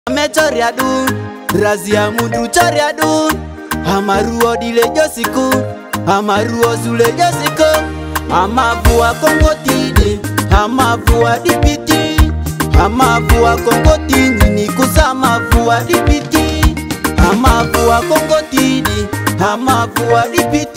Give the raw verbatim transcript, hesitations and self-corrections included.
Me choriadu, razia mundu choriadu. Amaruo dile josiku, amaruo zule josiku. Amavua kongotide, amavua dipiti. Amavua kongotini ni kusama vua dipiti. Amavua kongotide, amavua dipiti.